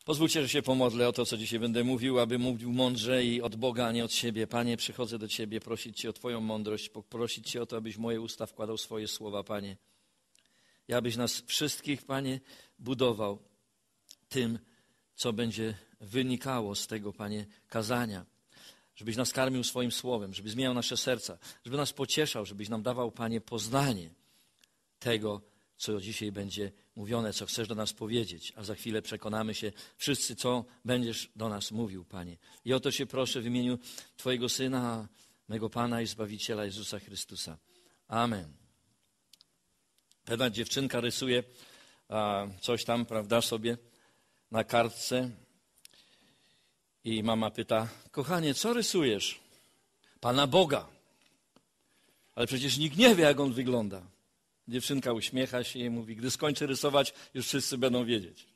Pozwólcie, że się pomodlę o to, co dzisiaj będę mówił, aby mówił mądrze i od Boga, a nie od siebie. Panie, przychodzę do Ciebie prosić Cię o Twoją mądrość, prosić Cię o to, abyś w moje usta wkładał swoje słowa, Panie. I abyś nas wszystkich, Panie, budował tym, co będzie wynikało z tego, Panie, kazania. Żebyś nas karmił swoim słowem, żebyś zmieniał nasze serca, żeby nas pocieszał, żebyś nam dawał, Panie, poznanie tego, co dzisiaj będzie mówione, co chcesz do nas powiedzieć, a za chwilę przekonamy się wszyscy, co będziesz do nas mówił, Panie. I o to Cię proszę w imieniu Twojego Syna, mego Pana i Zbawiciela Jezusa Chrystusa. Amen. Pewna dziewczynka rysuje coś tam, prawda, sobie na kartce i mama pyta: kochanie, co rysujesz? Pana Boga. Ale przecież nikt nie wie, jak On wygląda. Dziewczynka uśmiecha się i mówi: gdy skończę rysować, już wszyscy będą wiedzieć.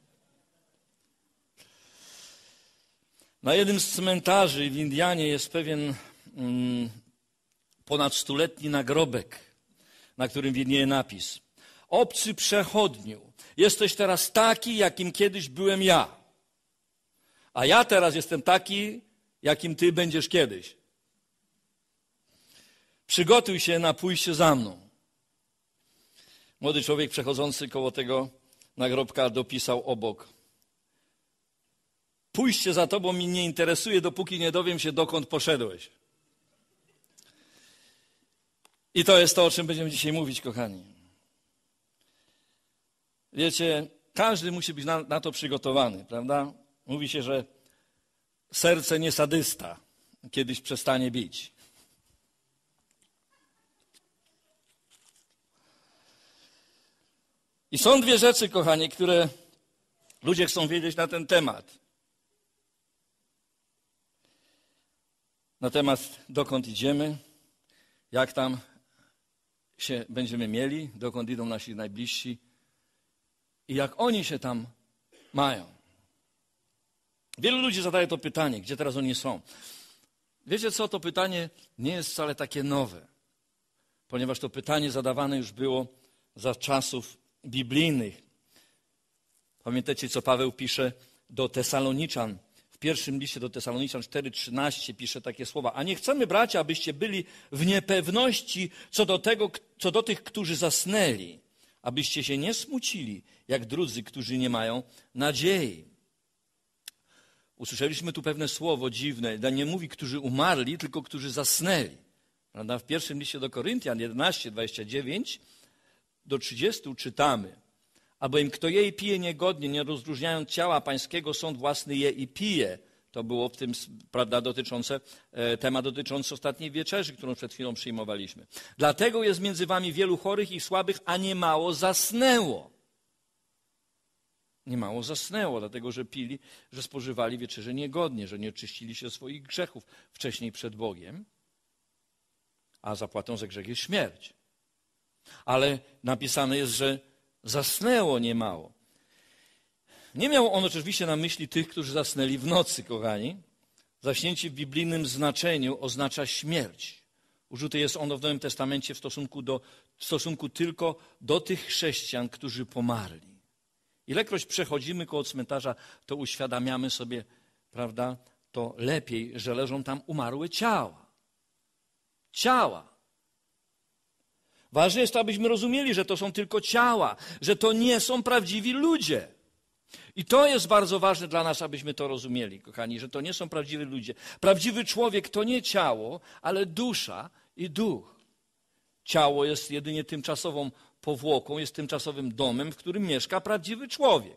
Na jednym z cmentarzy w Indianie jest pewien ponad 100-letni nagrobek, na którym widnieje napis: obcy przechodniu, jesteś teraz taki, jakim kiedyś byłem ja. A ja teraz jestem taki, jakim ty będziesz kiedyś. Przygotuj się na pójście za mną. Młody człowiek przechodzący koło tego nagrobka dopisał obok: pójście za tobą mnie nie interesuje, dopóki nie dowiem się, dokąd poszedłeś. I to jest to, o czym będziemy dzisiaj mówić, kochani. Wiecie, każdy musi być na to przygotowany, prawda? Mówi się, że serce nie sadysta kiedyś przestanie bić. I są dwie rzeczy, kochani, które ludzie chcą wiedzieć na ten temat. Na temat, dokąd idziemy, jak tam się będziemy mieli, dokąd idą nasi najbliżsi i jak oni się tam mają. Wielu ludzi zadaje to pytanie, gdzie teraz oni są. Wiecie co, to pytanie nie jest wcale takie nowe, ponieważ to pytanie zadawane już było za czasów biblijnych. Pamiętacie, co Paweł pisze do Tesaloniczan? W pierwszym liście do Tesaloniczan 4:13 pisze takie słowa: a nie chcemy, bracia, abyście byli w niepewności co do tych, którzy zasnęli, abyście się nie smucili, jak drudzy, którzy nie mają nadziei. Usłyszeliśmy tu pewne słowo dziwne. Nie mówi, którzy umarli, tylko którzy zasnęli. Prawda? W pierwszym liście do Koryntian 11:29-30 czytamy: albowiem kto je i pije niegodnie, nie rozróżniając ciała pańskiego, sąd własny je i pije. To było w tym, prawda, temat dotyczący ostatniej wieczerzy, którą przed chwilą przyjmowaliśmy. Dlatego jest między wami wielu chorych i słabych, a niemało zasnęło. Niemało zasnęło, dlatego że pili, że spożywali wieczerze niegodnie, że nie oczyścili się swoich grzechów wcześniej przed Bogiem, a zapłatą za grzech jest śmierć. Ale napisane jest, że zasnęło niemało. Nie miał on oczywiście na myśli tych, którzy zasnęli w nocy, kochani. Zaśnięcie w biblijnym znaczeniu oznacza śmierć. Użyte jest ono w Nowym Testamencie w stosunku tylko do tych chrześcijan, którzy pomarli. Ilekroć przechodzimy koło cmentarza, to uświadamiamy sobie, prawda, to lepiej, że leżą tam umarłe ciała. Ciała. Ważne jest to, abyśmy rozumieli, że to są tylko ciała, że to nie są prawdziwi ludzie. I to jest bardzo ważne dla nas, abyśmy to rozumieli, kochani, że to nie są prawdziwi ludzie. Prawdziwy człowiek to nie ciało, ale dusza i duch. Ciało jest jedynie tymczasową powłoką, jest tymczasowym domem, w którym mieszka prawdziwy człowiek.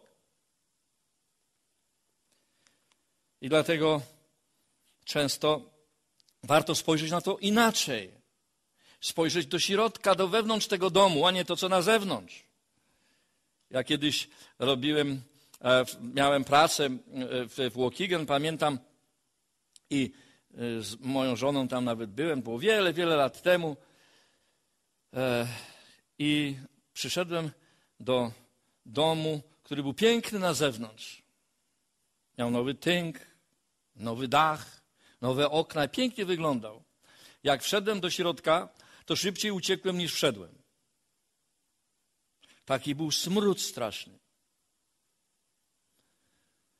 I dlatego często warto spojrzeć na to inaczej. Spojrzeć do środka, do wewnątrz tego domu, a nie to, co na zewnątrz. Ja kiedyś miałem pracę w Waukegan, pamiętam, i z moją żoną tam nawet byłem, było wiele, wiele lat temu. I przyszedłem do domu, który był piękny na zewnątrz. Miał nowy tynk, nowy dach, nowe okna, pięknie wyglądał. Jak wszedłem do środka, to szybciej uciekłem niż wszedłem. Taki był smród straszny.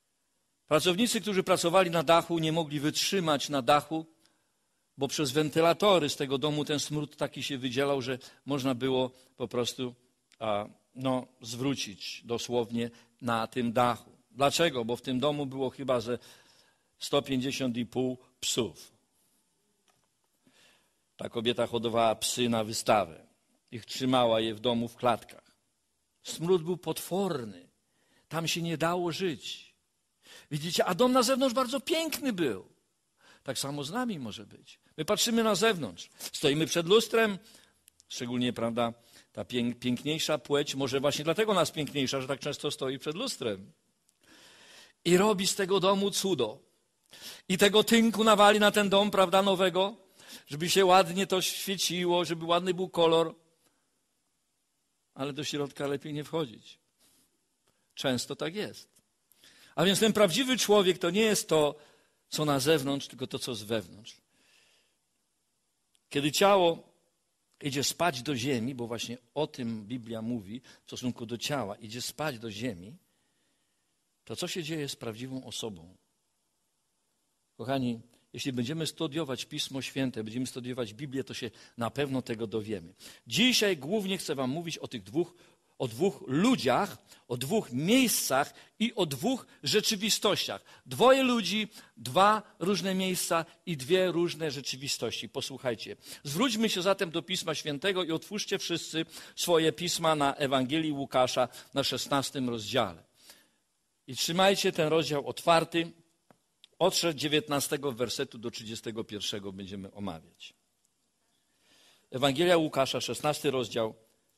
Pracownicy, którzy pracowali na dachu, nie mogli wytrzymać na dachu, bo przez wentylatory z tego domu ten smród taki się wydzielał, że można było po prostu zwrócić dosłownie na tym dachu. Dlaczego? Bo w tym domu było chyba ze 150,5 psów. Ta kobieta hodowała psy na wystawę. Ich trzymała je w domu w klatkach. Smród był potworny. Tam się nie dało żyć. Widzicie, a dom na zewnątrz bardzo piękny był. Tak samo z nami może być. My patrzymy na zewnątrz. Stoimy przed lustrem, szczególnie, prawda, ta piękniejsza płeć, może właśnie dlatego nas piękniejsza, że tak często stoi przed lustrem. I robi z tego domu cudo. I tego tynku nawali na ten dom, prawda, nowego, żeby się ładnie to świeciło, żeby ładny był kolor. Ale do środka lepiej nie wchodzić. Często tak jest. A więc ten prawdziwy człowiek to nie jest to, co na zewnątrz, tylko to, co z wewnątrz. Kiedy ciało idzie spać do ziemi, bo właśnie o tym Biblia mówi w stosunku do ciała, idzie spać do ziemi, to co się dzieje z prawdziwą osobą? Kochani, jeśli będziemy studiować Pismo Święte, będziemy studiować Biblię, to się na pewno tego dowiemy. Dzisiaj głównie chcę wam mówić o dwóch ludziach, o dwóch miejscach i o dwóch rzeczywistościach. Dwoje ludzi, dwa różne miejsca i dwie różne rzeczywistości. Posłuchajcie. Zwróćmy się zatem do Pisma Świętego i otwórzcie wszyscy swoje pisma na Ewangelii Łukasza na 16 rozdziale. I trzymajcie ten rozdział otwarty. Od 19 wersetu do 31 będziemy omawiać. Ewangelia Łukasza, 16 rozdział,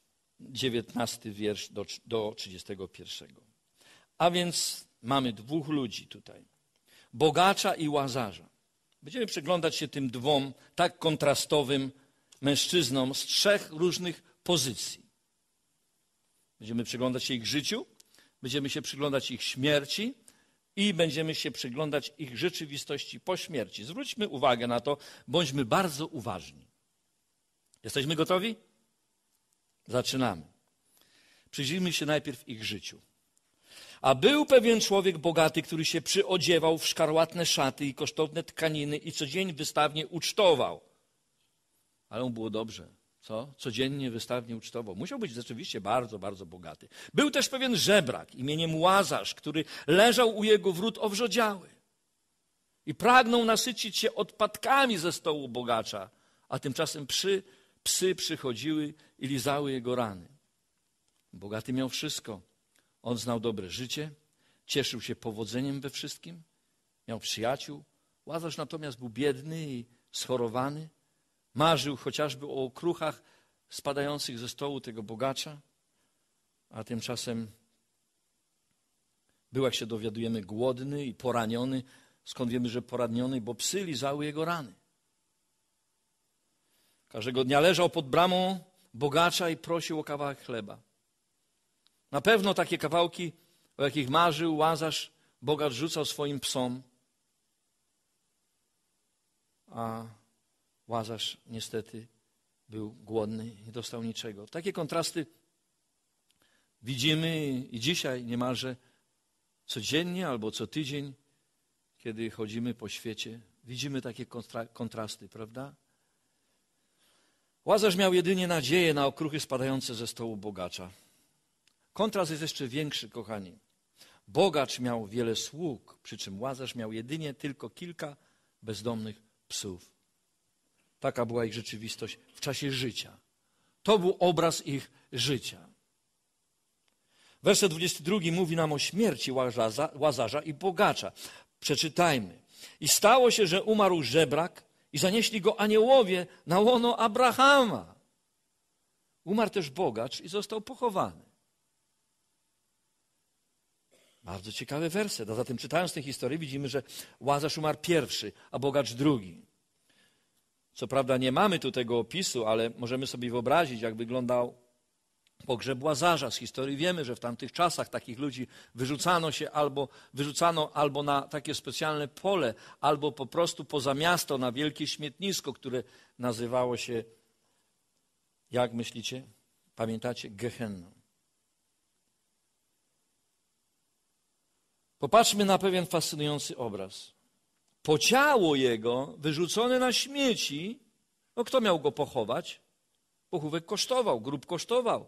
19 wiersz do 31. A więc mamy dwóch ludzi tutaj. Bogacza i łazarza. Będziemy przyglądać się tym dwom tak kontrastowym mężczyznom z trzech różnych pozycji. Będziemy przyglądać się ich życiu, będziemy się przyglądać ich śmierci i będziemy się przyglądać ich rzeczywistości po śmierci. Zwróćmy uwagę na to, bądźmy bardzo uważni. Jesteśmy gotowi? Zaczynamy. Przyjrzyjmy się najpierw ich życiu. A był pewien człowiek bogaty, który się przyodziewał w szkarłatne szaty i kosztowne tkaniny i codziennie wystawnie ucztował. Ale mu było dobrze. Co? Codziennie wystawnie ucztował. Musiał być rzeczywiście bardzo, bardzo bogaty. Był też pewien żebrak imieniem Łazarz, który leżał u jego wrót owrzodziały i pragnął nasycić się odpadkami ze stołu bogacza, a tymczasem psy przychodziły i lizały jego rany. Bogaty miał wszystko. On znał dobre życie, cieszył się powodzeniem we wszystkim, miał przyjaciół. Łazarz natomiast był biedny i schorowany. Marzył chociażby o okruchach spadających ze stołu tego bogacza, a tymczasem był, jak się dowiadujemy, głodny i poraniony. Skąd wiemy, że poraniony? Bo psy lizały jego rany. Każdego dnia leżał pod bramą bogacza i prosił o kawałek chleba. Na pewno takie kawałki, o jakich marzył Łazarz, bogacz rzucał swoim psom, a Łazarz niestety był głodny i nie dostał niczego. Takie kontrasty widzimy i dzisiaj niemalże codziennie albo co tydzień, kiedy chodzimy po świecie. Widzimy takie kontrasty, prawda? Łazarz miał jedynie nadzieję na okruchy spadające ze stołu bogacza. Kontrast jest jeszcze większy, kochani. Bogacz miał wiele sług, przy czym Łazarz miał jedynie tylko kilka bezdomnych psów. Taka była ich rzeczywistość w czasie życia. To był obraz ich życia. Werset 22 mówi nam o śmierci Łazarza i bogacza. Przeczytajmy. I stało się, że umarł żebrak i zanieśli go aniołowie na łono Abrahama. Umarł też bogacz i został pochowany. Bardzo ciekawy werset. A zatem czytając tę historię widzimy, że Łazarz umarł pierwszy, a bogacz drugi. Co prawda nie mamy tu tego opisu, ale możemy sobie wyobrazić, jak wyglądał pogrzeb Łazarza. Z historii wiemy, że w tamtych czasach takich ludzi wyrzucano albo na takie specjalne pole, albo po prostu poza miasto, na wielkie śmietnisko, które nazywało się, jak myślicie? Pamiętacie? Gehenną. Popatrzmy na pewien fascynujący obraz. Po ciało jego wyrzucone na śmieci, no kto miał go pochować? Pochówek kosztował, grób kosztował.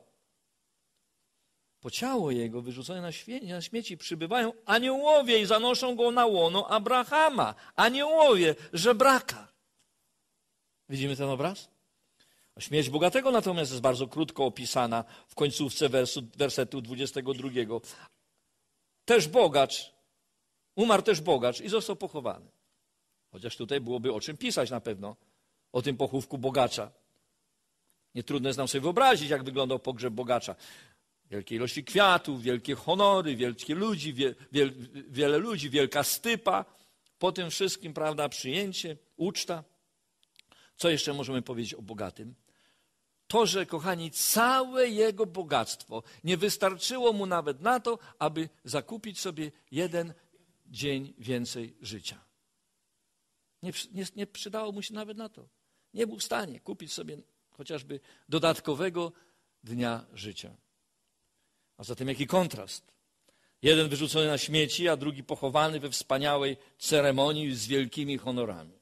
Po ciało jego wyrzucone na śmieci przybywają aniołowie i zanoszą go na łono Abrahama. Aniołowie, żebraka. Widzimy ten obraz? Śmierć bogatego natomiast jest bardzo krótko opisana w końcówce wersetu 22. Też bogacz, umarł też bogacz i został pochowany. Chociaż tutaj byłoby o czym pisać na pewno, o tym pochówku bogacza. Nietrudno jest nam sobie wyobrazić, jak wyglądał pogrzeb bogacza. Wielkie ilości kwiatów, wielkie honory, wielkie ludzi, wiele ludzi, wielka stypa. Po tym wszystkim, prawda, przyjęcie, uczta. Co jeszcze możemy powiedzieć o bogatym? To, że, kochani, całe jego bogactwo nie wystarczyło mu nawet na to, aby zakupić sobie jeden dzień więcej życia. Nie przydało mu się nawet na to. Nie był w stanie kupić sobie chociażby dodatkowego dnia życia. A zatem jaki kontrast? Jeden wyrzucony na śmieci, a drugi pochowany we wspaniałej ceremonii z wielkimi honorami.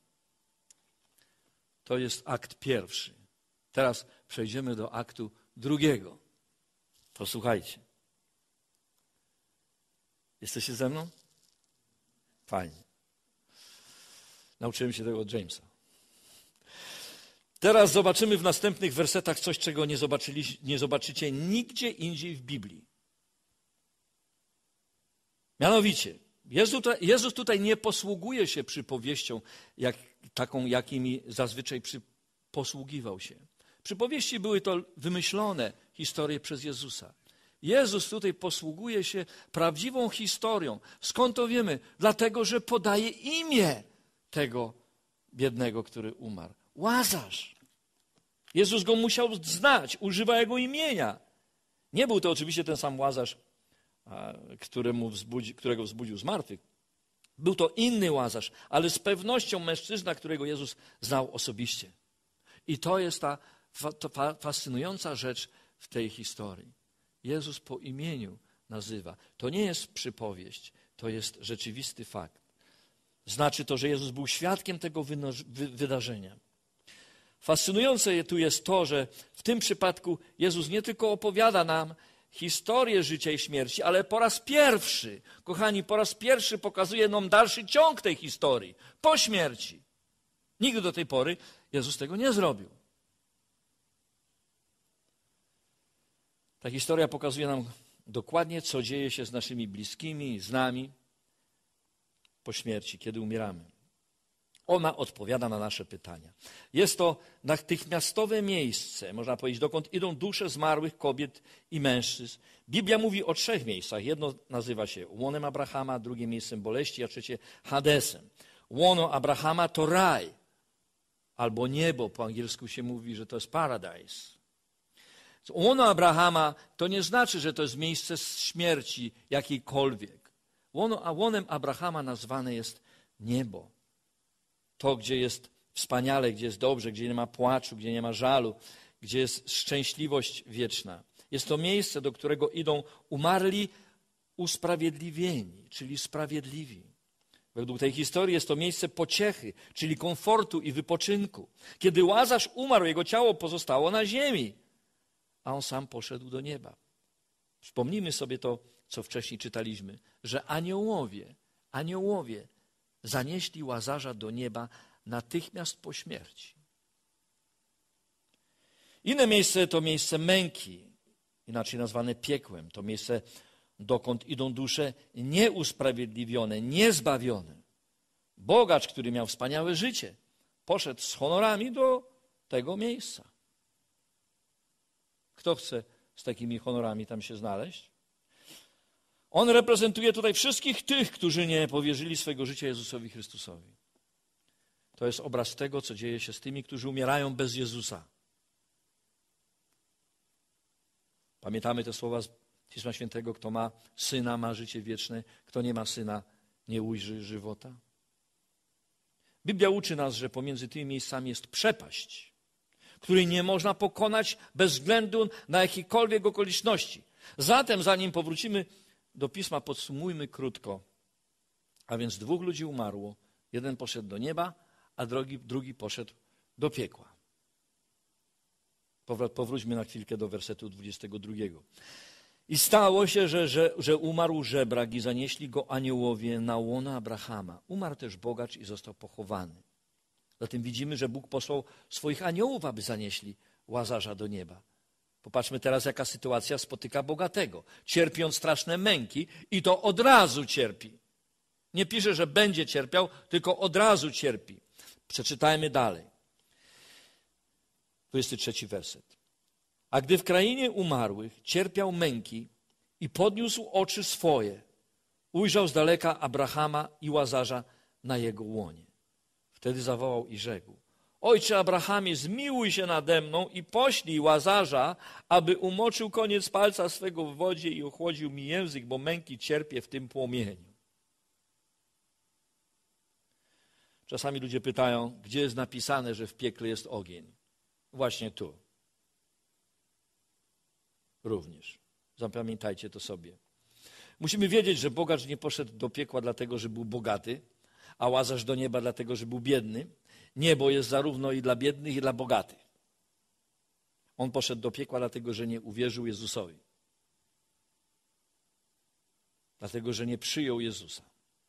To jest akt pierwszy. Teraz przejdziemy do aktu drugiego. Posłuchajcie. Jesteście ze mną? Fajnie. Nauczyłem się tego od Jamesa. Teraz zobaczymy w następnych wersetach coś, czego nie zobaczycie nigdzie indziej w Biblii. Mianowicie, Jezus tutaj nie posługuje się przypowieścią, taką, jakimi zazwyczaj posługiwał się. Przypowieści były to wymyślone historie przez Jezusa. Jezus tutaj posługuje się prawdziwą historią. Skąd to wiemy? Dlatego, że podaje imię tego biednego, który umarł. Łazarz. Jezus go musiał znać, używa jego imienia. Nie był to oczywiście ten sam Łazarz, którego wzbudził z martwych. Był to inny Łazarz, ale z pewnością mężczyzna, którego Jezus znał osobiście. I to jest ta fascynująca rzecz w tej historii. Jezus po imieniu nazywa. To nie jest przypowieść, to jest rzeczywisty fakt. Znaczy to, że Jezus był świadkiem tego wydarzenia. Fascynujące tu jest to, że w tym przypadku Jezus nie tylko opowiada nam historię życia i śmierci, ale po raz pierwszy, kochani, po raz pierwszy pokazuje nam dalszy ciąg tej historii, po śmierci. Nigdy do tej pory Jezus tego nie zrobił. Ta historia pokazuje nam dokładnie, co dzieje się z naszymi bliskimi, z nami po śmierci, kiedy umieramy. Ona odpowiada na nasze pytania. Jest to natychmiastowe miejsce, można powiedzieć, dokąd idą dusze zmarłych kobiet i mężczyzn. Biblia mówi o 3 miejscach. Jedno nazywa się łonem Abrahama, drugie miejscem boleści, a trzecie Hadesem. Łono Abrahama to raj, albo niebo, po angielsku się mówi, że to jest paradise. Łono Abrahama to nie znaczy, że to jest miejsce śmierci jakiejkolwiek. Łonem Abrahama nazwane jest niebo. To, gdzie jest wspaniale, gdzie jest dobrze, gdzie nie ma płaczu, gdzie nie ma żalu, gdzie jest szczęśliwość wieczna. Jest to miejsce, do którego idą umarli usprawiedliwieni, czyli sprawiedliwi. Według tej historii jest to miejsce pociechy, czyli komfortu i wypoczynku. Kiedy Łazarz umarł, jego ciało pozostało na ziemi, a on sam poszedł do nieba. Przypomnijmy sobie to, co wcześniej czytaliśmy, że aniołowie zanieśli Łazarza do nieba natychmiast po śmierci. Inne miejsce to miejsce męki, inaczej nazwane piekłem. To miejsce, dokąd idą dusze nieusprawiedliwione, niezbawione. Bogacz, który miał wspaniałe życie, poszedł z honorami do tego miejsca. Kto chce z takimi honorami tam się znaleźć? On reprezentuje tutaj wszystkich tych, którzy nie powierzyli swego życia Jezusowi Chrystusowi. To jest obraz tego, co dzieje się z tymi, którzy umierają bez Jezusa. Pamiętamy te słowa z Pisma Świętego, kto ma Syna, ma życie wieczne, kto nie ma Syna, nie ujrzy żywota. Biblia uczy nas, że pomiędzy tymi miejscami jest przepaść, której nie można pokonać bez względu na jakiekolwiek okoliczności. Zatem, zanim powrócimy do Pisma, podsumujmy krótko A więc 2 ludzi umarło. Jeden poszedł do nieba, a drugi poszedł do piekła. Powróćmy na chwilkę do wersetu 22. I stało się, że umarł żebrak i zanieśli go aniołowie na łono Abrahama. Umarł też bogacz i został pochowany. Zatem widzimy, że Bóg posłał swoich aniołów, aby zanieśli Łazarza do nieba. Popatrzmy teraz, jaka sytuacja spotyka bogatego. Cierpi on straszne męki i to od razu cierpi. Nie pisze, że będzie cierpiał, tylko od razu cierpi. Przeczytajmy dalej. 23 werset. A gdy w krainie umarłych cierpiał męki i podniósł oczy swoje, ujrzał z daleka Abrahama i Łazarza na jego łonie. Wtedy zawołał i rzekł: Ojcze Abrahamie, zmiłuj się nade mną i poślij Łazarza, aby umoczył koniec palca swego w wodzie i ochłodził mi język, bo męki cierpię w tym płomieniu. Czasami ludzie pytają, gdzie jest napisane, że w piekle jest ogień. Właśnie tu. Również. Zapamiętajcie to sobie. Musimy wiedzieć, że bogacz nie poszedł do piekła dlatego, że był bogaty, a Łazarz do nieba dlatego, że był biedny. Niebo jest zarówno i dla biednych, i dla bogatych. On poszedł do piekła dlatego, że nie uwierzył Jezusowi. Dlatego, że nie przyjął Jezusa.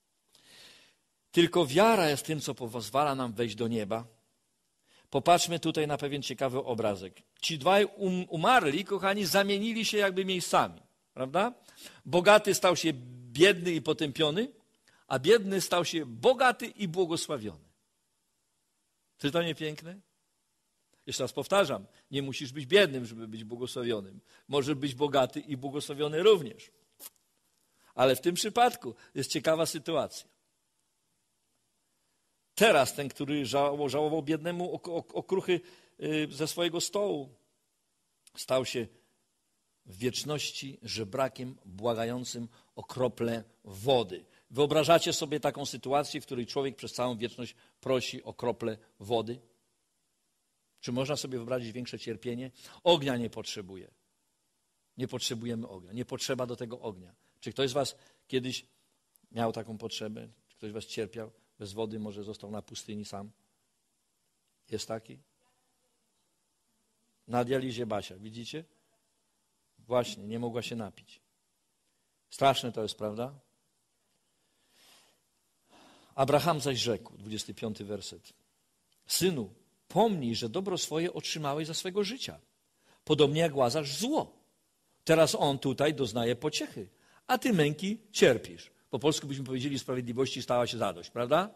Tylko wiara jest tym, co pozwala nam wejść do nieba. Popatrzmy tutaj na pewien ciekawy obrazek. Ci dwaj umarli, kochani, zamienili się jakby miejscami. Prawda? Bogaty stał się biedny i potępiony, a biedny stał się bogaty i błogosławiony. Czy to nie piękne? Jeszcze raz powtarzam, nie musisz być biednym, żeby być błogosławionym. Możesz być bogaty i błogosławiony również. Ale w tym przypadku jest ciekawa sytuacja. Teraz ten, który żałował biednemu okruchy ze swojego stołu, stał się w wieczności żebrakiem błagającym o kroplę wody. Wyobrażacie sobie taką sytuację, w której człowiek przez całą wieczność prosi o kroplę wody? Czy można sobie wyobrazić większe cierpienie? Ognia nie potrzebuje. Nie potrzebujemy ognia. Nie potrzeba do tego ognia. Czy ktoś z was kiedyś miał taką potrzebę? Czy ktoś z was cierpiał? Bez wody może został na pustyni sam? Jest taki? Na dializie Basia, widzicie? Właśnie, nie mogła się napić. Straszne to jest, prawda? Abraham zaś rzekł, 25 werset. Synu, pomnij, że dobro swoje otrzymałeś za swego życia. Podobnie jak Łazarz zło. Teraz on tutaj doznaje pociechy, a ty męki cierpisz. Po polsku byśmy powiedzieli, sprawiedliwości stała się zadość, prawda?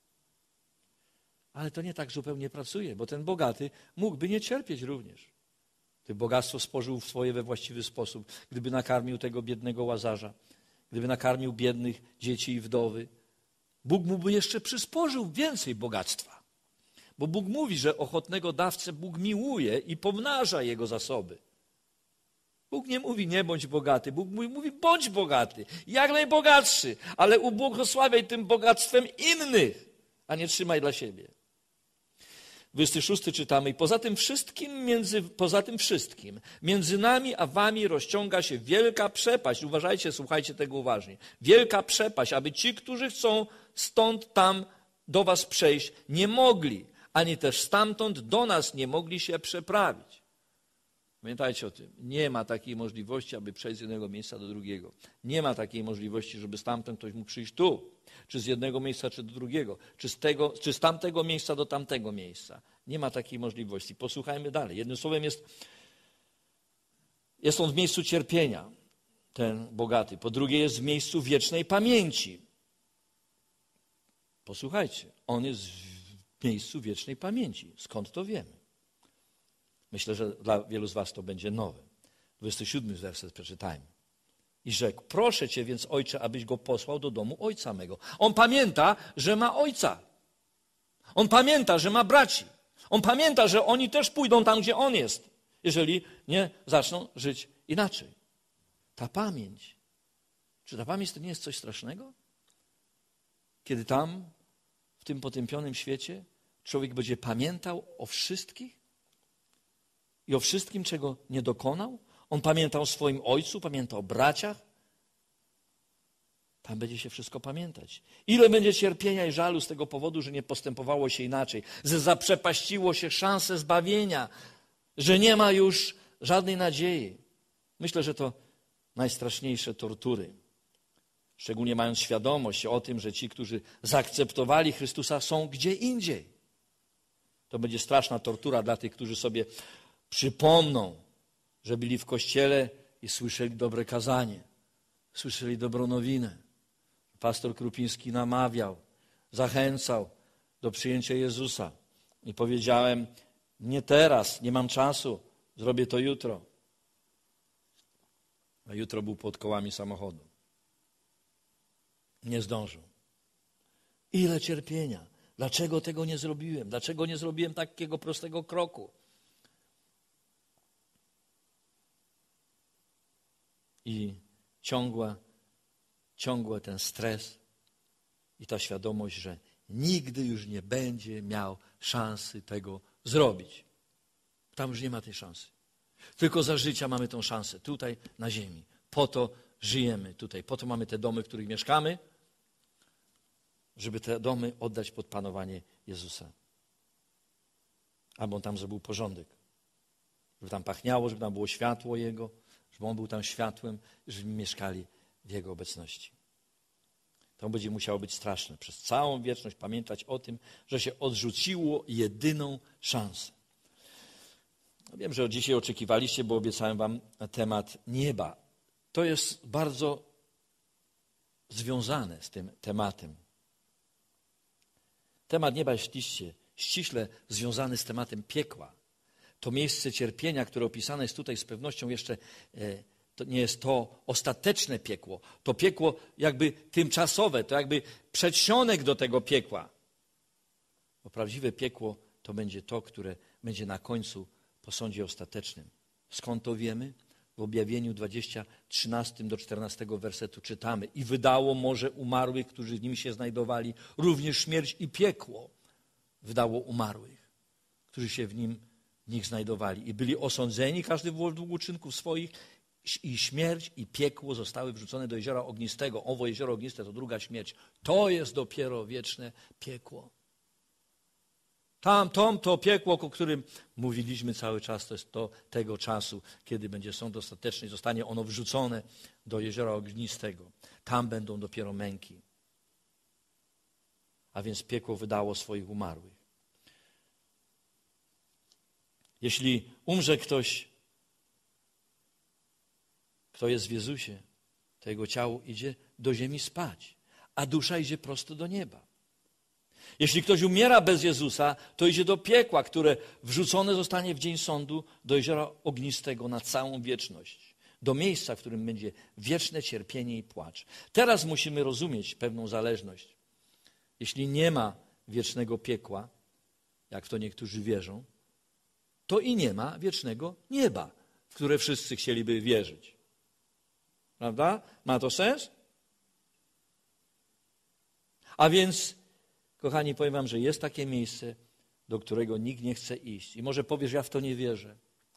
Ale to nie tak zupełnie pracuje, bo ten bogaty mógłby nie cierpieć również. Gdyby bogactwo spożył swoje we właściwy sposób, gdyby nakarmił tego biednego Łazarza, gdyby nakarmił biednych dzieci i wdowy, Bóg mu by jeszcze przysporzył więcej bogactwa. Bo Bóg mówi, że ochotnego dawcę Bóg miłuje i pomnaża jego zasoby. Bóg nie mówi, nie bądź bogaty. Bóg mówi, bądź bogaty, jak najbogatszy, ale ubłogosławiaj tym bogactwem innych, a nie trzymaj dla siebie. 26 czytamy, i poza tym wszystkim między nami a wami rozciąga się wielka przepaść. Uważajcie, słuchajcie tego uważnie. Wielka przepaść, aby ci, którzy chcą stąd tam do was przejść, nie mogli, ani też stamtąd do nas nie mogli się przeprawić. Pamiętajcie o tym. Nie ma takiej możliwości, aby przejść z jednego miejsca do drugiego. Nie ma takiej możliwości, żeby stamtąd ktoś mógł przyjść tu, czy z jednego miejsca, czy do drugiego, czy z tamtego miejsca do tamtego miejsca. Nie ma takiej możliwości. Posłuchajmy dalej. Jednym słowem jest on w miejscu cierpienia, ten bogaty. Po drugie jest w miejscu wiecznej pamięci. Posłuchajcie, on jest w miejscu wiecznej pamięci. Skąd to wiemy? Myślę, że dla wielu z was to będzie nowe. 27 werset przeczytajmy. I rzekł, proszę cię więc, ojcze, abyś go posłał do domu ojca mego. On pamięta, że ma ojca. On pamięta, że ma braci. On pamięta, że oni też pójdą tam, gdzie on jest, jeżeli nie zaczną żyć inaczej. Ta pamięć. Czy ta pamięć to nie jest coś strasznego? Kiedy tam, w tym potępionym świecie, człowiek będzie pamiętał o wszystkich i o wszystkim, czego nie dokonał. On pamięta o swoim ojcu, pamięta o braciach. Tam będzie się wszystko pamiętać. Ile będzie cierpienia i żalu z tego powodu, że nie postępowało się inaczej, że zaprzepaściło się szansę zbawienia, że nie ma już żadnej nadziei. Myślę, że to najstraszniejsze tortury. Szczególnie mając świadomość o tym, że ci, którzy zaakceptowali Chrystusa, są gdzie indziej. To będzie straszna tortura dla tych, którzy sobie przypomną, że byli w kościele i słyszeli dobre kazanie, słyszeli dobrą nowinę. Pastor Krupiński namawiał, zachęcał do przyjęcia Jezusa. I powiedziałem, nie teraz, nie mam czasu, zrobię to jutro. A jutro był pod kołami samochodu. Nie zdążył. Ile cierpienia. Dlaczego tego nie zrobiłem? Dlaczego nie zrobiłem takiego prostego kroku? I ciągły ten stres i ta świadomość, że nigdy już nie będzie miał szansy tego zrobić. Tam już nie ma tej szansy. Tylko za życia mamy tą szansę, tutaj na ziemi. Po to żyjemy tutaj, po to mamy te domy, w których mieszkamy, żeby te domy oddać pod panowanie Jezusa. Aby On tam zrobił porządek. Żeby tam pachniało, żeby tam było światło Jego, żeby On był tam światłem, żeby mieszkali w Jego obecności. To będzie musiało być straszne. Przez całą wieczność pamiętać o tym, że się odrzuciło jedyną szansę. Wiem, że dzisiaj oczekiwaliście, bo obiecałem wam temat nieba. To jest bardzo związane z tym tematem. Temat nieba jest ściśle związany z tematem piekła. To miejsce cierpienia, które opisane jest tutaj z pewnością jeszcze, to nie jest to ostateczne piekło. To piekło jakby tymczasowe, to jakby przedsionek do tego piekła. Bo prawdziwe piekło to będzie to, które będzie na końcu po sądzie ostatecznym. Skąd to wiemy? W Objawieniu 20, 13 do 14 wersetu czytamy. I wydało morze umarłych, którzy w nim się znajdowali, również śmierć i piekło wydało umarłych, którzy się w nich znajdowali. I byli osądzeni, każdy według uczynków swoich, i śmierć i piekło zostały wrzucone do jeziora ognistego. Owo jezioro ogniste to druga śmierć. To jest dopiero wieczne piekło. To piekło, o którym mówiliśmy cały czas, to jest to tego czasu, kiedy będzie sąd ostateczny i zostanie ono wrzucone do jeziora ognistego. Tam będą dopiero męki. A więc piekło wydało swoich umarłych. Jeśli umrze ktoś, kto jest w Jezusie, to jego ciało idzie do ziemi spać, a dusza idzie prosto do nieba. Jeśli ktoś umiera bez Jezusa, to idzie do piekła, które wrzucone zostanie w dzień sądu do jeziora ognistego na całą wieczność. Do miejsca, w którym będzie wieczne cierpienie i płacz. Teraz musimy rozumieć pewną zależność. Jeśli nie ma wiecznego piekła, jak w to niektórzy wierzą, to i nie ma wiecznego nieba, w które wszyscy chcieliby wierzyć. Prawda? Ma to sens? A więc, kochani, powiem wam, że jest takie miejsce, do którego nikt nie chce iść. I może powiesz, ja w to nie wierzę.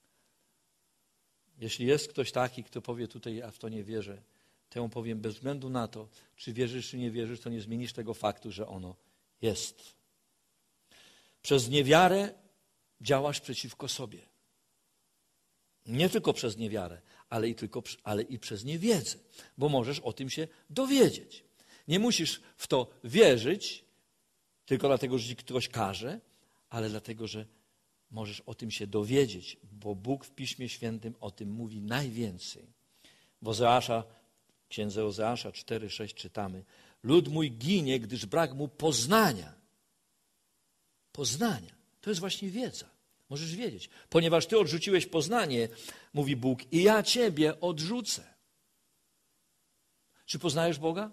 Jeśli jest ktoś taki, kto powie tutaj, ja w to nie wierzę, to ja mu powiem, bez względu na to, czy wierzysz, czy nie wierzysz, to nie zmienisz tego faktu, że ono jest. Przez niewiarę działasz przeciwko sobie. Nie tylko przez niewiarę, ale i przez niewiedzę, bo możesz o tym się dowiedzieć. Nie musisz w to wierzyć, tylko dlatego, że ci ktoś każe, ale dlatego, że możesz o tym się dowiedzieć, bo Bóg w Piśmie Świętym o tym mówi najwięcej. W księdze Ozeasza 4:6 czytamy: lud mój ginie, gdyż brak mu poznania. Poznania. To jest właśnie wiedza. Możesz wiedzieć. Ponieważ ty odrzuciłeś poznanie, mówi Bóg, i ja ciebie odrzucę. Czy poznajesz Boga?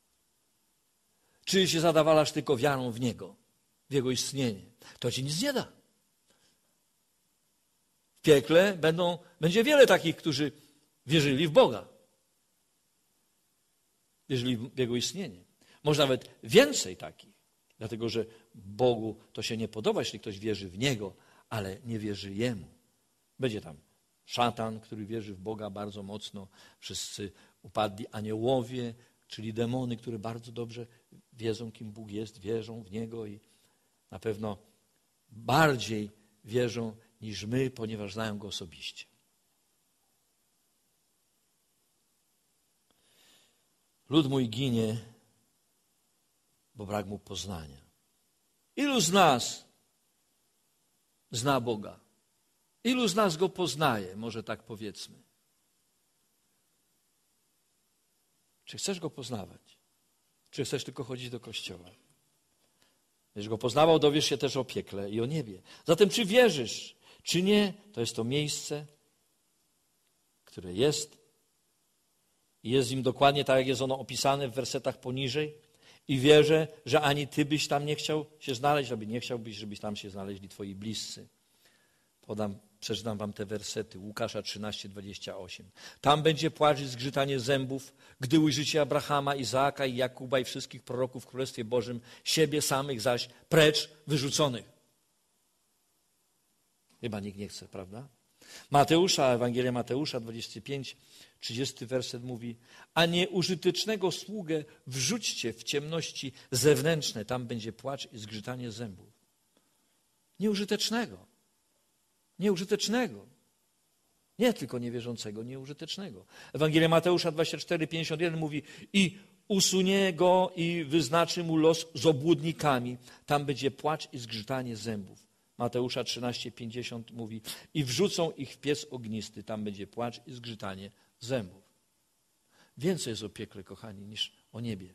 Czy się zadawalasz tylko wiarą w Niego, w Jego istnienie? To ci nic nie da. W piekle będzie wiele takich, którzy wierzyli w Boga. Wierzyli w Jego istnienie. Może nawet więcej takich, dlatego że Bogu to się nie podoba, jeśli ktoś wierzy w Niego, ale nie wierzy Jemu. Będzie tam szatan, który wierzy w Boga bardzo mocno. Wszyscy upadli aniołowie, czyli demony, które bardzo dobrze wiedzą, kim Bóg jest, wierzą w Niego i na pewno bardziej wierzą niż my, ponieważ znają Go osobiście. Lud mój ginie, bo brak mu poznania. Ilu z nas zna Boga? Ilu z nas Go poznaje? Może tak powiedzmy. Czy chcesz Go poznawać? Czy chcesz tylko chodzić do kościoła? Będziesz Go poznawał, dowiesz się też o piekle i o niebie. Zatem czy wierzysz, czy nie, to jest to miejsce, które jest i jest w nim dokładnie tak, jak jest ono opisane w wersetach poniżej. I wierzę, że ani ty byś tam nie chciał się znaleźć, aby nie chciałbyś, żebyś tam się znaleźli twoi bliscy. Przeczytam wam te wersety. Łukasza 13:28. Tam będzie płacz i zgrzytanie zębów, gdy ujrzycie Abrahama, Izaaka i Jakuba i wszystkich proroków w Królestwie Bożym, siebie samych zaś precz wyrzuconych. Chyba nikt nie chce, prawda? Ewangelia Mateusza 25:30 werset mówi: a nieużytecznego sługę wrzućcie w ciemności zewnętrzne, tam będzie płacz i zgrzytanie zębów. Nieużytecznego. Nieużytecznego. Nie tylko niewierzącego, nieużytecznego. Ewangelia Mateusza 24:51 mówi: i usunie go i wyznaczy mu los z obłudnikami, tam będzie płacz i zgrzytanie zębów. Mateusza 13:50 mówi: i wrzucą ich w piec ognisty, tam będzie płacz i zgrzytanie zębów. Więcej jest o piekle, kochani, niż o niebie.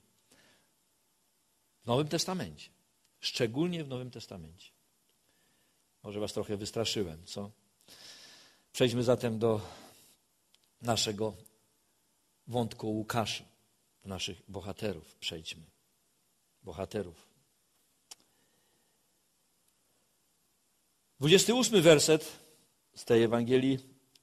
W Nowym Testamencie. Szczególnie w Nowym Testamencie. Może was trochę wystraszyłem, co? Przejdźmy zatem do naszego wątku Łukasza, do naszych bohaterów. Przejdźmy. Bohaterów. 28 werset z tej Ewangelii,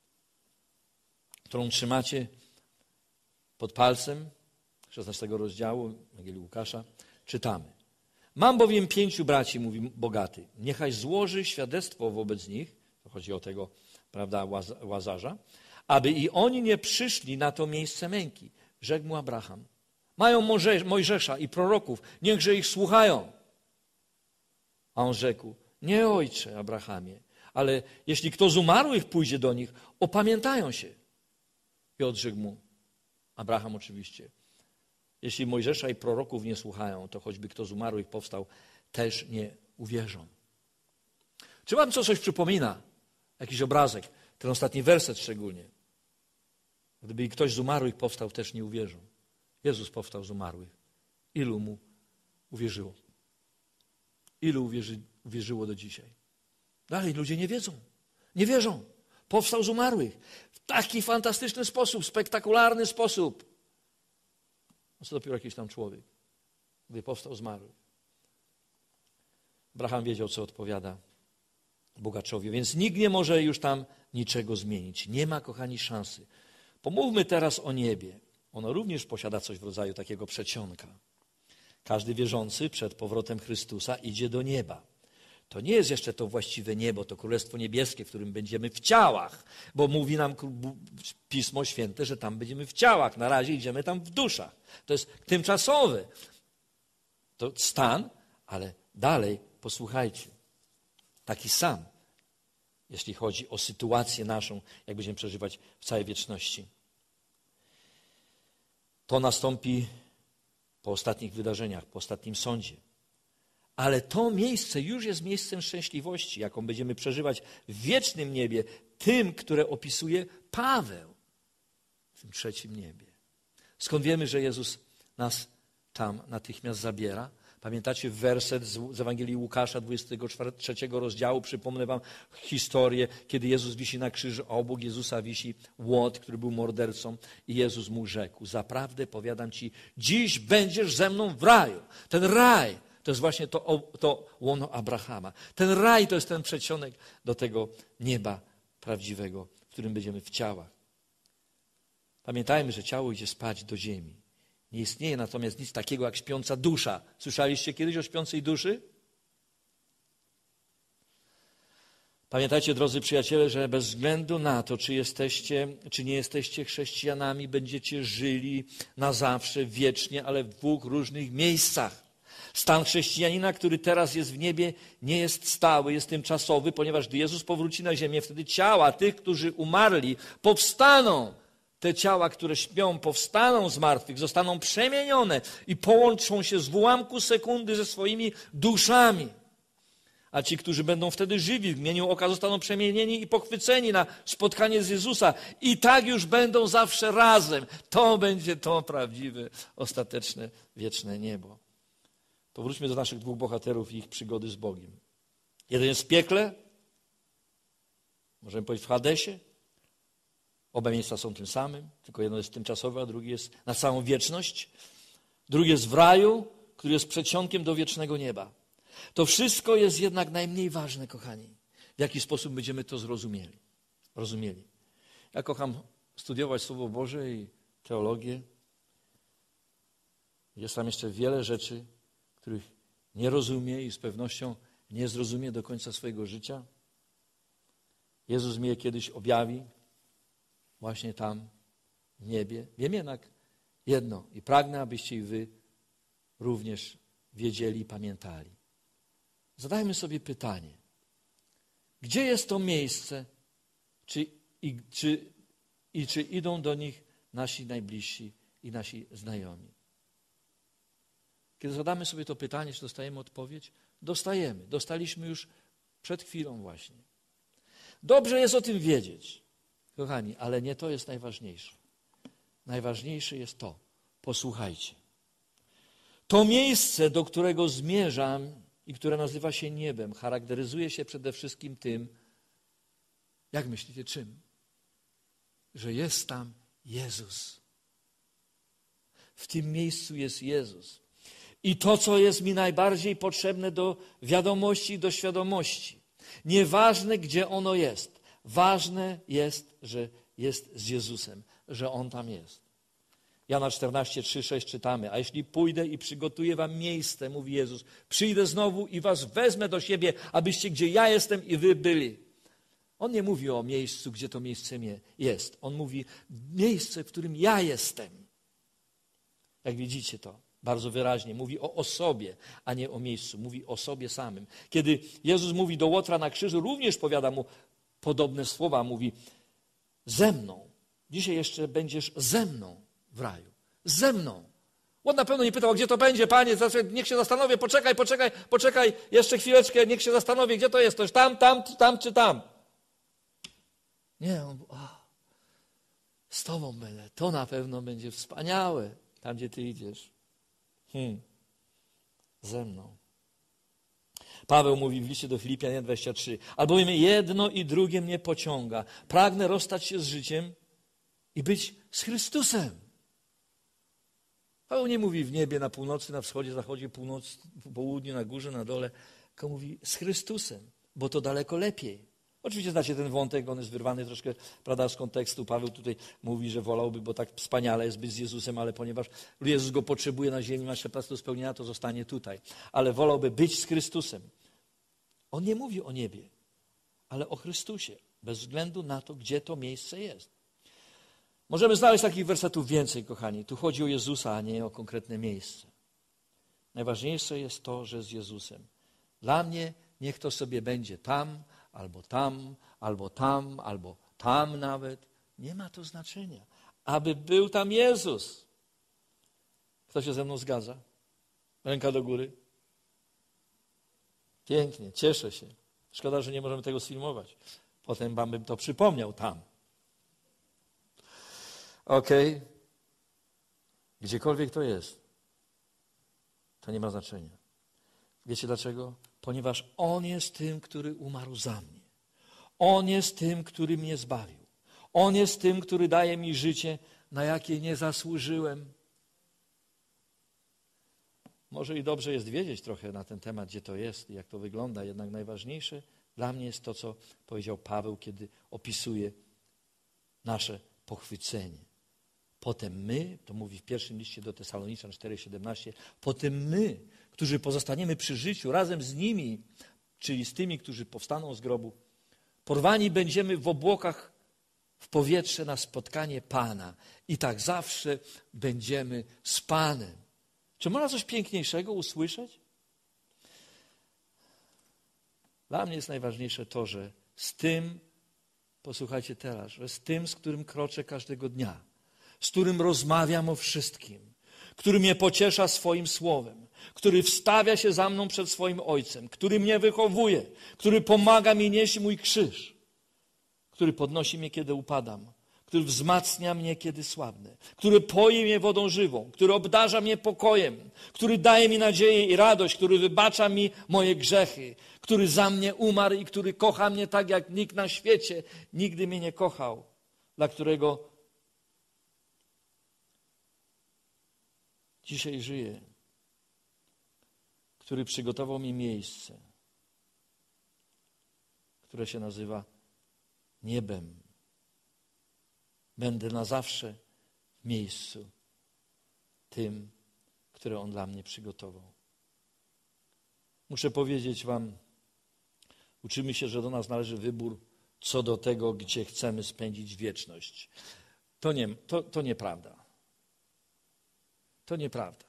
którą trzymacie pod palcem, 16 rozdziału Ewangelii Łukasza, czytamy. Mam bowiem 5 braci, mówi bogaty. Niechaj złoży świadectwo wobec nich, to chodzi o tego, prawda, Łazarza, aby i oni nie przyszli na to miejsce męki. Rzekł mu Abraham. Mają Mojżesza i proroków, niechże ich słuchają. A on rzekł: nie, ojcze Abrahamie, ale jeśli kto z umarłych pójdzie do nich, opamiętają się. I odrzekł mu Abraham oczywiście: jeśli Mojżesza i proroków nie słuchają, to choćby kto z umarłych powstał, też nie uwierzą. Czy wam coś przypomina? Jakiś obrazek, ten ostatni werset szczególnie. Gdyby ktoś z umarłych powstał, też nie uwierzą. Jezus powstał z umarłych. Ilu mu uwierzyło? Ilu uwierzyło do dzisiaj? Dalej ludzie nie wiedzą. Nie wierzą. Powstał z umarłych. W taki fantastyczny sposób, spektakularny sposób. A co dopiero jakiś tam człowiek, gdy powstał z zmarłych. Abraham wiedział, co odpowiada bogaczowi, więc nikt nie może już tam niczego zmienić. Nie ma, kochani, szansy. Pomówmy teraz o niebie. Ono również posiada coś w rodzaju takiego przedsionka. Każdy wierzący przed powrotem Chrystusa idzie do nieba. To nie jest jeszcze to właściwe niebo, to Królestwo Niebieskie, w którym będziemy w ciałach, bo mówi nam Pismo Święte, że tam będziemy w ciałach. Na razie idziemy tam w duszach. To jest tymczasowy to stan, ale dalej posłuchajcie. Taki sam, jeśli chodzi o sytuację naszą, jak będziemy przeżywać w całej wieczności. To nastąpi po ostatnich wydarzeniach, po ostatnim sądzie. Ale to miejsce już jest miejscem szczęśliwości, jaką będziemy przeżywać w wiecznym niebie, tym, które opisuje Paweł w tym trzecim niebie. Skąd wiemy, że Jezus nas tam natychmiast zabiera? Pamiętacie werset z Ewangelii Łukasza 23 rozdziału? Przypomnę wam historię, kiedy Jezus wisi na krzyżu, a obok Jezusa wisi Łot, który był mordercą, i Jezus mu rzekł: zaprawdę powiadam ci, dziś będziesz ze mną w raju. Ten raj to jest właśnie to łono Abrahama. Ten raj to jest ten przedsionek do tego nieba prawdziwego, w którym będziemy w ciałach. Pamiętajmy, że ciało idzie spać do ziemi. Nie istnieje natomiast nic takiego jak śpiąca dusza. Słyszeliście kiedyś o śpiącej duszy? Pamiętajcie, drodzy przyjaciele, że bez względu na to, czy nie jesteście chrześcijanami, będziecie żyli na zawsze, wiecznie, ale w dwóch różnych miejscach. Stan chrześcijanina, który teraz jest w niebie, nie jest stały, jest tymczasowy, ponieważ gdy Jezus powróci na ziemię, wtedy ciała tych, którzy umarli, powstaną. Te ciała, które śpią, powstaną z martwych, zostaną przemienione i połączą się z w ułamku sekundy ze swoimi duszami. A ci, którzy będą wtedy żywi, w mgnieniu oka zostaną przemienieni i pochwyceni na spotkanie z Jezusa. I tak już będą zawsze razem. To będzie to prawdziwe, ostateczne, wieczne niebo. Powróćmy do naszych dwóch bohaterów i ich przygody z Bogiem. Jeden jest w piekle, możemy powiedzieć w Hadesie. Oba miejsca są tym samym, tylko jedno jest tymczasowe, a drugie jest na całą wieczność. Drugi jest w raju, który jest przedsionkiem do wiecznego nieba. To wszystko jest jednak najmniej ważne, kochani. W jaki sposób będziemy to rozumieli. Ja kocham studiować Słowo Boże i teologię. Jest tam jeszcze wiele rzeczy, których nie rozumie i z pewnością nie zrozumie do końca swojego życia. Jezus mi je kiedyś objawi, właśnie tam, w niebie. Wiem jednak jedno i pragnę, abyście i wy również wiedzieli i pamiętali. Zadajmy sobie pytanie, gdzie jest to miejsce, czy idą do nich nasi najbliżsi i nasi znajomi. Kiedy zadamy sobie to pytanie, czy dostajemy odpowiedź? Dostajemy. Dostaliśmy już przed chwilą właśnie. Dobrze jest o tym wiedzieć, kochani, ale nie to jest najważniejsze. Najważniejsze jest to, posłuchajcie. To miejsce, do którego zmierzam i które nazywa się niebem, charakteryzuje się przede wszystkim tym, jak myślicie, czym? Że jest tam Jezus. W tym miejscu jest Jezus. I to, co jest mi najbardziej potrzebne do wiadomości i do świadomości. Nieważne, gdzie ono jest. Ważne jest, że jest z Jezusem, że On tam jest. Jana 14, 3, 6 czytamy. A jeśli pójdę i przygotuję wam miejsce, mówi Jezus, przyjdę znowu i was wezmę do siebie, abyście gdzie ja jestem i wy byli. On nie mówi o miejscu, gdzie to miejsce jest. On mówi miejsce, w którym ja jestem. Jak widzicie to bardzo wyraźnie. Mówi o osobie, a nie o miejscu. Mówi o sobie samym. Kiedy Jezus mówi do Łotra na krzyżu, również powiada mu podobne słowa. Mówi ze mną. Dzisiaj jeszcze będziesz ze mną w raju. Ze mną. On na pewno nie pytał, gdzie to będzie, Panie, niech się zastanowię, poczekaj, jeszcze chwileczkę, niech się zastanowię, gdzie to jest, to jest tam czy tam. Nie, on z Tobą będę, to na pewno będzie wspaniałe, tam gdzie Ty idziesz. Ze mną. Paweł mówi w liście do Filipian 1:23, albowiem jedno i drugie mnie pociąga. Pragnę rozstać się z życiem i być z Chrystusem. Paweł nie mówi w niebie, na północy, na wschodzie, zachodzie, północy, południu, na górze, na dole. Tylko mówi z Chrystusem, bo to daleko lepiej. Oczywiście znacie ten wątek, on jest wyrwany troszkę, prawda, z kontekstu. Paweł tutaj mówi, że wolałby, bo tak wspaniale jest być z Jezusem, ale ponieważ Jezus go potrzebuje na ziemi, ma jeszcze czas do spełnienia, to zostanie tutaj. Ale wolałby być z Chrystusem. On nie mówi o niebie, ale o Chrystusie, bez względu na to, gdzie to miejsce jest. Możemy znaleźć takich wersetów więcej, kochani. Tu chodzi o Jezusa, a nie o konkretne miejsce. Najważniejsze jest to, że z Jezusem. Dla mnie niech to sobie będzie tam, albo tam, albo tam, albo tam nawet. Nie ma to znaczenia. Aby był tam Jezus. Kto się ze mną zgadza? Ręka do góry. Pięknie, cieszę się. Szkoda, że nie możemy tego sfilmować. Potem wam bym to przypomniał tam. Okej. Gdziekolwiek to jest, to nie ma znaczenia. Wiecie dlaczego? Ponieważ On jest tym, który umarł za mnie. On jest tym, który mnie zbawił. On jest tym, który daje mi życie, na jakie nie zasłużyłem. Może i dobrze jest wiedzieć trochę na ten temat, gdzie to jest i jak to wygląda. Jednak najważniejsze dla mnie jest to, co powiedział Paweł, kiedy opisuje nasze pochwycenie. Potem my, to mówi w pierwszym liście do Tesaloniczan 4,17, potem my, którzy pozostaniemy przy życiu razem z nimi, czyli z tymi, którzy powstaną z grobu, Porwani będziemy w obłokach w powietrze na spotkanie Pana. I tak zawsze będziemy z Panem. Czy można coś piękniejszego usłyszeć? Dla mnie jest najważniejsze to, że z tym, posłuchajcie teraz, że z tym, z którym kroczę każdego dnia, z którym rozmawiam o wszystkim, który mnie pociesza swoim słowem, który wstawia się za mną przed swoim Ojcem, który mnie wychowuje, który pomaga mi nieść mój krzyż, który podnosi mnie, kiedy upadam, który wzmacnia mnie, kiedy słabnę, który poi mnie wodą żywą, który obdarza mnie pokojem, który daje mi nadzieję i radość, który wybacza mi moje grzechy, który za mnie umarł i który kocha mnie tak, jak nikt na świecie nigdy mnie nie kochał, dla którego dzisiaj żyję, który przygotował mi miejsce, które się nazywa niebem. Będę na zawsze w miejscu tym, które On dla mnie przygotował. Muszę powiedzieć wam, uczymy się, że do nas należy wybór co do tego, gdzie chcemy spędzić wieczność. To nieprawda. To nieprawda.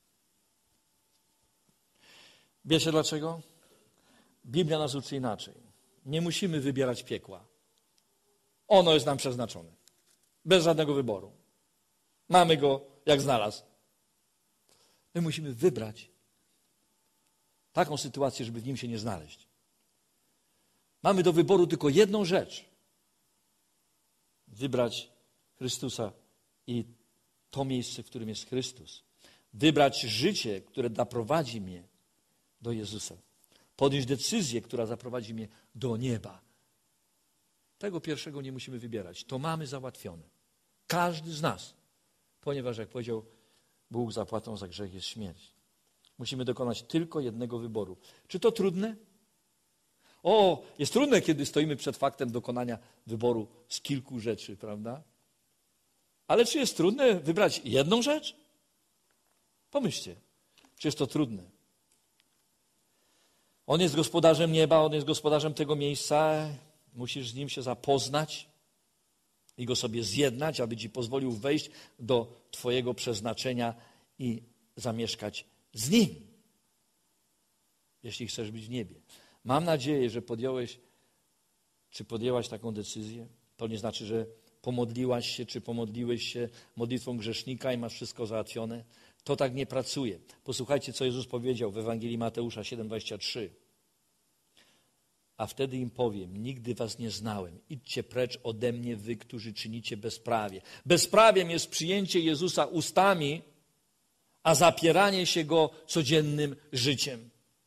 Wiecie dlaczego? Biblia nas uczy inaczej. Nie musimy wybierać piekła. Ono jest nam przeznaczone. Bez żadnego wyboru. Mamy go jak znalazł. My musimy wybrać taką sytuację, żeby w nim się nie znaleźć. Mamy do wyboru tylko jedną rzecz. Wybrać Chrystusa i to miejsce, w którym jest Chrystus. Wybrać życie, które doprowadzi mnie do Jezusa. Podjąć decyzję, która zaprowadzi mnie do nieba. Tego pierwszego nie musimy wybierać. To mamy załatwione. Każdy z nas. Ponieważ, jak powiedział Bóg, zapłatą za grzech jest śmierć. Musimy dokonać tylko jednego wyboru. Czy to trudne? Jest trudne, kiedy stoimy przed faktem dokonania wyboru z kilku rzeczy, prawda? Ale czy jest trudne wybrać jedną rzecz? Pomyślcie, czy jest to trudne? On jest gospodarzem nieba, On jest gospodarzem tego miejsca. Musisz z Nim się zapoznać i Go sobie zjednać, aby Ci pozwolił wejść do Twojego przeznaczenia i zamieszkać z Nim. Jeśli chcesz być w niebie. Mam nadzieję, że podjąłeś, czy podjęłaś taką decyzję. To nie znaczy, że pomodliłaś się, czy pomodliłeś się modlitwą grzesznika i masz wszystko załatwione. To tak nie pracuje. Posłuchajcie, co Jezus powiedział w Ewangelii Mateusza 7:23. A wtedy im powiem, nigdy was nie znałem. Idźcie precz ode mnie, wy, którzy czynicie bezprawie. Bezprawiem jest przyjęcie Jezusa ustami, a zapieranie się Go codziennym życiem.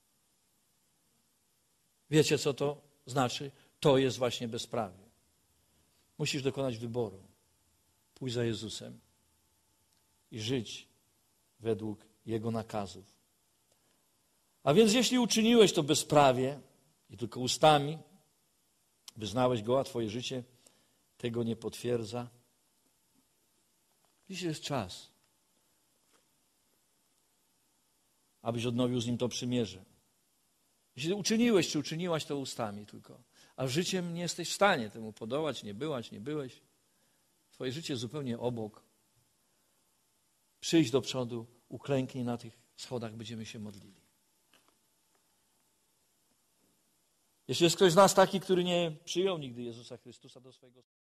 Wiecie, co to znaczy? To jest właśnie bezprawie. Musisz dokonać wyboru. Pójść za Jezusem i żyć według Jego nakazów. A więc jeśli uczyniłeś to bezprawie i tylko ustami wyznałeś Go, a Twoje życie tego nie potwierdza, dziś jest czas, abyś odnowił z Nim to przymierze. Jeśli uczyniłeś, czy uczyniłaś to ustami tylko, a życiem nie jesteś w stanie temu podołać, nie byłeś, Twoje życie jest zupełnie obok. Przyjdź do przodu, uklęknij na tych schodach, będziemy się modlili. Jeśli jest ktoś z nas taki, który nie przyjął nigdy Jezusa Chrystusa do swojego